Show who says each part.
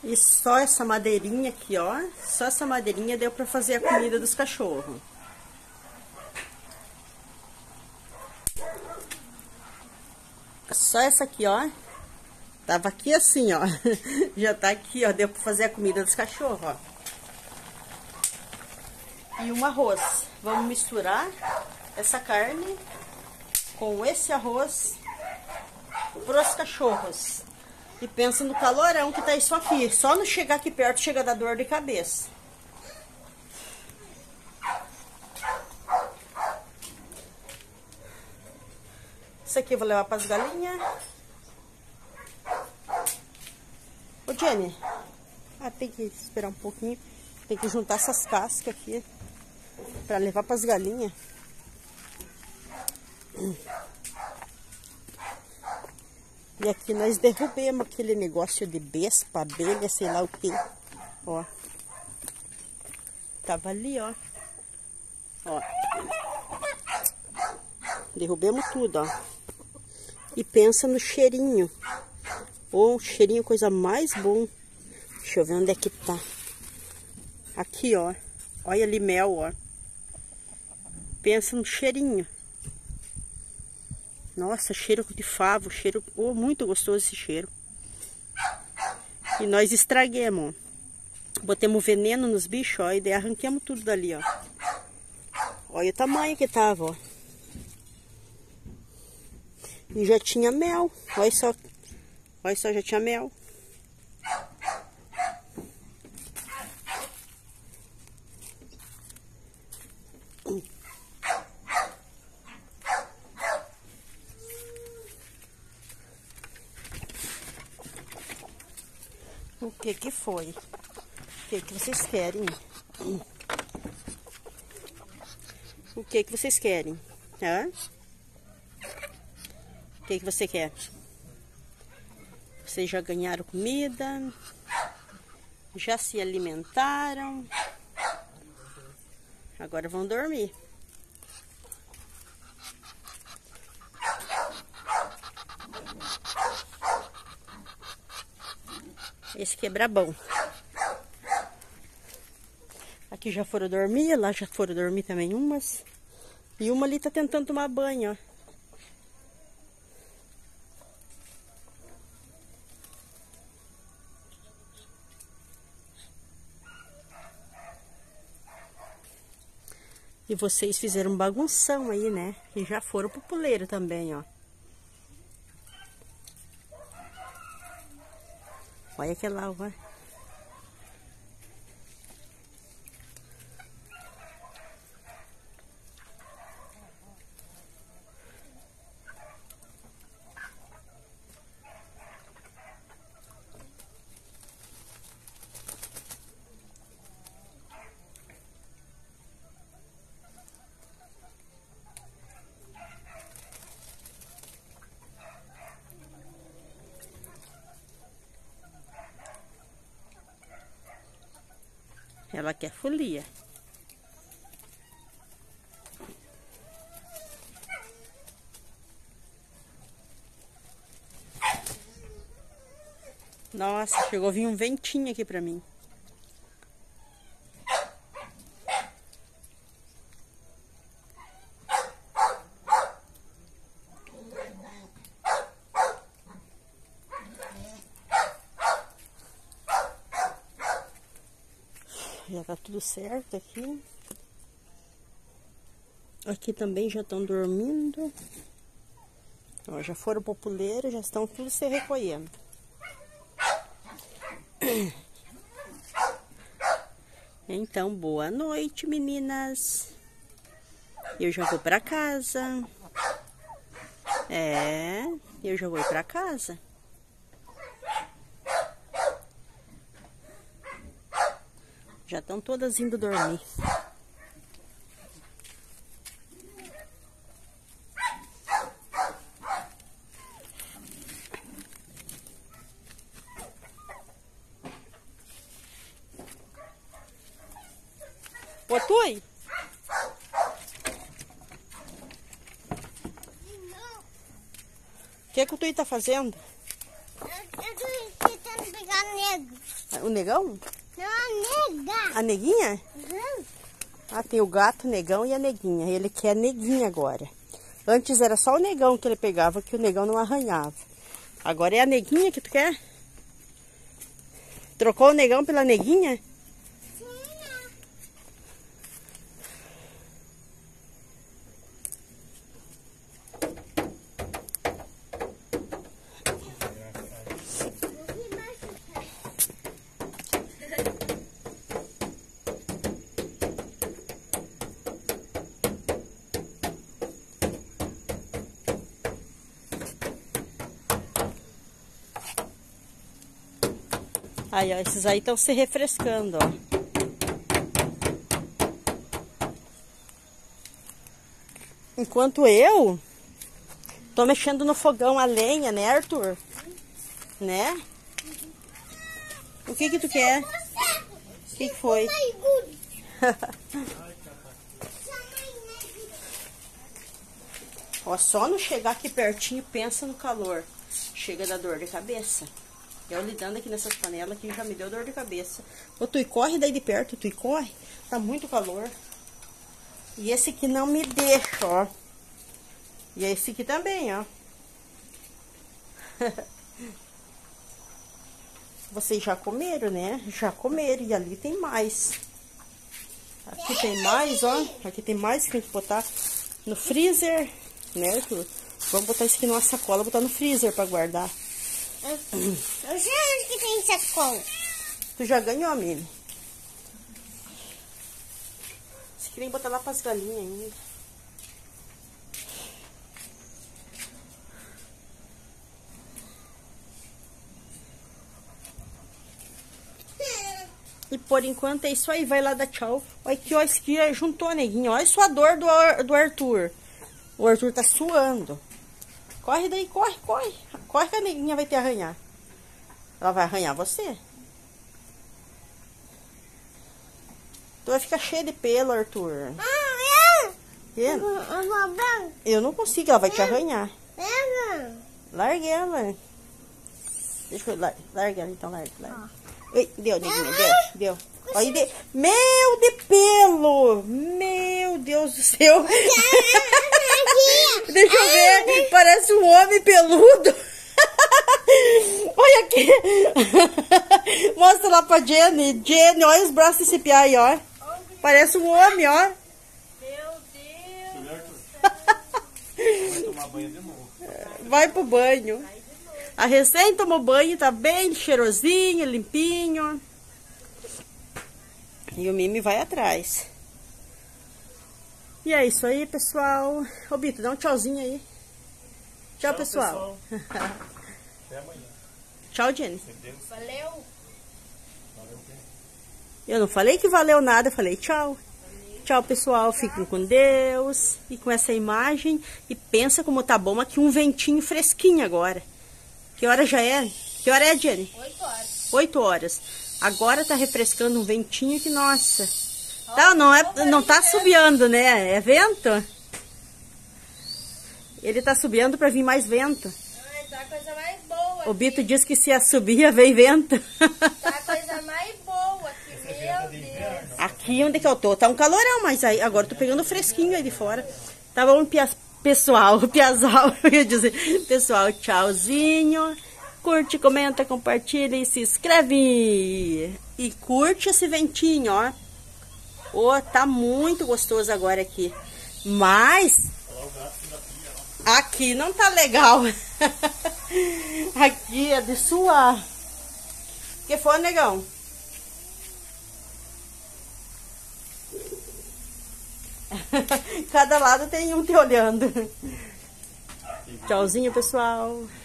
Speaker 1: E só essa madeirinha aqui, ó. Só essa madeirinha deu pra fazer a comida dos cachorros. Só essa aqui, ó. Tava aqui assim, ó. Já tá aqui, ó. Deu pra fazer a comida dos cachorros, ó. E um arroz. Vamos misturar essa carne com esse arroz pros cachorros. E pensa no calorão que tá isso aqui. Só não chegar aqui perto chega a dar dor de cabeça. Isso aqui eu vou levar pras galinhas. Ô, Jenny. Tem que esperar um pouquinho. Tem que juntar essas cascas aqui pra levar pras galinhas. E aqui nós derrubemos aquele negócio de bespa, abelha, sei lá o que. Ó. Tava ali, ó. Ó. Derrubemos tudo, ó. E pensa no cheirinho. Ô, cheirinho, coisa mais bom. Deixa eu ver onde é que tá. Aqui, ó. Olha ali, mel, ó. Pensa no cheirinho. Nossa, cheiro de favo, cheiro... Oh, muito gostoso esse cheiro. E nós estraguemos, ó. Botemos veneno nos bichos, ó. E daí arranquemos tudo dali, ó. Olha o tamanho que tava, ó. E já tinha mel. Olha só. Olha só, já tinha mel. O que que foi? O que que vocês querem? O que que vocês querem? Hã? O que que você quer? Vocês já ganharam comida? Já se alimentaram? Agora vão dormir. Esse aqui é brabão. Aqui já foram dormir, lá já foram dormir também umas. E uma ali tá tentando tomar banho, ó. E vocês fizeram um bagunção aí, né? E já foram pro puleiro também, ó. Olha aquela lá, ó. Ela quer folia. Nossa, chegou a vir um ventinho aqui pra mim. Já tá tudo certo aqui. Aqui também já estão dormindo. Ó, já foram pro puleiro, já estão tudo se recolhendo. Então, boa noite, meninas. Eu já vou pra casa. Eu já vou pra casa. Já estão todas indo dormir. Ô, Tui! O que o Tui tá fazendo?
Speaker 2: Eu tô tentando pegar nego.
Speaker 1: O negão?
Speaker 2: Não, a nega.
Speaker 1: A neguinha?
Speaker 2: Uhum.
Speaker 1: Ah, tem o gato, o negão e a neguinha. Ele quer a neguinha agora. Antes era só o negão que ele pegava, que o negão não arranhava. Agora é a neguinha que tu quer? Trocou o negão pela neguinha?
Speaker 2: Sim.
Speaker 1: Aí, ó, esses aí estão se refrescando, ó. Enquanto eu tô mexendo no fogão a lenha, né, Arthur? Né? O que tu quer? O que foi? Ó, só não chegar aqui pertinho, pensa no calor. Chega da dor de cabeça. Eu lidando aqui nessas panelas que já me deu dor de cabeça. Ô, tu corre daí de perto, tu corre. Tá muito calor. E esse aqui não me deixa, ó. E esse aqui também, ó. Vocês já comeram, né? Já comeram. E ali tem mais. Aqui tem mais, ó. Aqui tem mais que tem que botar no freezer, né, Arthur? Vamos botar isso aqui numa sacola, botar no freezer pra guardar.
Speaker 2: Eu sei onde que tem sacola.
Speaker 1: Tu já ganhou, Mili? Você queria botar lá pras galinhas ainda. E por enquanto é isso aí, vai lá dar tchau. Olha aqui, ó, esse aqui juntou a neguinha. Olha só a dor do Arthur. O Arthur tá suando. Corre daí, corre, corre. Corre que a neguinha vai te arranhar. Ela vai arranhar você. Tu vai ficar cheio de pelo, Arthur.
Speaker 2: Eu vou
Speaker 1: Eu não consigo, ela vai te arranhar.
Speaker 2: Pega.
Speaker 1: Larga ela. Deixa eu larga ela, então larga. Oi, deu, neguinha, deu. Olha, meu de pelo! Meu Deus do céu! Deixa eu ver, parece um homem peludo. Olha aqui. Mostra lá pra Jenny. Jenny, olha os braços desse piá aí, ó. Parece um homem, ó.
Speaker 2: Meu Deus.
Speaker 3: Vai tomar banho de novo.
Speaker 1: Vai pro banho. A recém tomou banho, tá bem cheirosinho, limpinho. E o Mimi vai atrás. E é isso aí, pessoal. Ô, Bito, dá um tchauzinho aí. Tchau, pessoal.
Speaker 3: Até amanhã.
Speaker 1: Tchau, Jenny.
Speaker 2: Valeu.
Speaker 1: Eu não falei que valeu nada, eu falei tchau. Tchau, pessoal. Fiquem com Deus. E com essa imagem. E pensa como tá bom aqui um ventinho fresquinho agora. Que hora já é? Que hora é, Jenny?
Speaker 2: 8 horas.
Speaker 1: 8 horas. Agora tá refrescando um ventinho que, nossa. Tá, não tá subiando, né? É vento? Ele tá subindo pra vir mais vento.
Speaker 2: Ai, tá a coisa mais boa.
Speaker 1: O Bito disse que se a subir, vem vento.
Speaker 2: Tá a coisa mais boa aqui, meu Deus.
Speaker 1: Aqui onde que eu tô, tá um calorão, mas aí agora eu tô pegando fresquinho aí de fora. Tá bom, pessoal, piazal, eu ia dizer. Pessoal, tchauzinho. Curte, comenta, compartilha e se inscreve. E curte esse ventinho, ó. Ó, tá muito gostoso agora aqui. Mas aqui não tá legal. Aqui é de suar. Que foi, negão? Cada lado tem um te olhando. Tchauzinho, pessoal.